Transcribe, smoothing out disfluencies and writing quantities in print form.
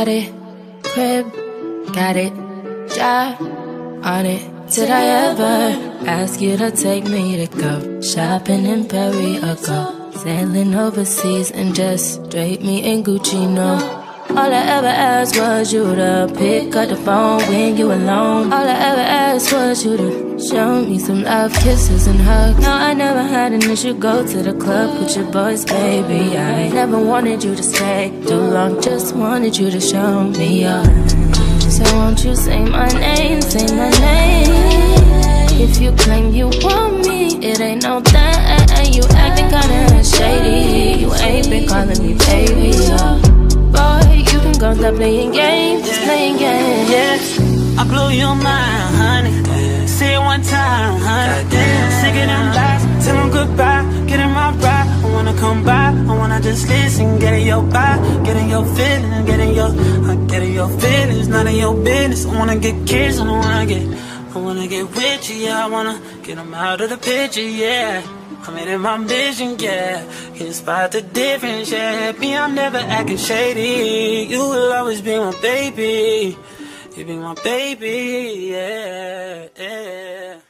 got it, crib, got it, job, on it. Did I ever ask you to take me to go shopping in Paris or go sailing overseas and just drape me in Gucci? No. All I ever asked was you to pick up the phone when you alone. All I ever asked was you to show me some love, kisses and hugs. No, I never had an issue, go to the club with your boys, baby. I never wanted you to stay too long, just wanted you to show me your. So won't you say my name, say my name. If you claim you want me, it ain't no thing. You acting kinda shady, you ain't been calling me baby. Boy, you can go stop playing games, just playing games. Yeah, I blew your mind, honey. Say it one time, honey. Sick of them lies, tell them goodbye. Get in my ride, I wanna come by. I wanna just listen, get in your vibe, get in your feelings, get in your feelings, none of your business. I wanna get kids, I wanna get with you, yeah. I wanna get them out of the picture, yeah. I made it my vision, yeah. Can spot the difference, yeah. Me, I'm never acting shady. You will always be my baby. You be my baby, yeah, yeah.